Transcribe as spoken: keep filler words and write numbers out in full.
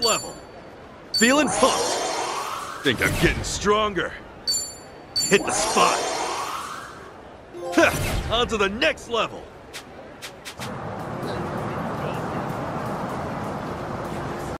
next level. Feeling pumped. Think I'm getting stronger. Hit the spot. On to the next level.